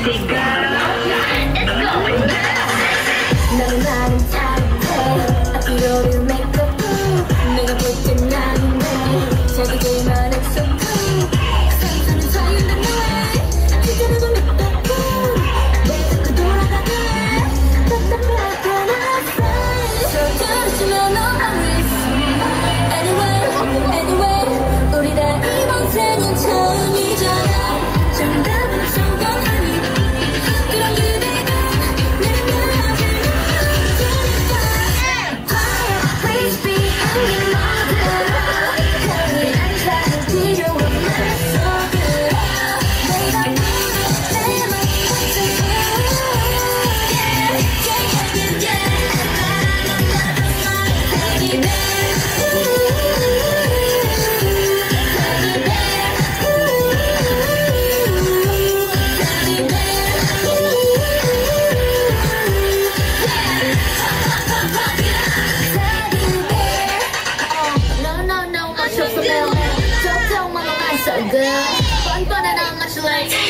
너는 나는 차례 앞으로를 make up 내가 볼 땐 나는 내 자기들만 약속해 상상은 자유는 너의 기다려도 믿었고 왜 자꾸 돌아가게 답답하게 나서 서두르지만 너 always anyway anyway 우리 다 이번 생은 처음이잖아 정답은 없어 건 아니 그런 기대가 내가 나를 부르니까 Please be hanging mountain 거기 앉아서 뒤로 만났어 내가 부른 내맘 No, no, no, much of the mail. Don't tell my mind so good. Fun, but I'm much late.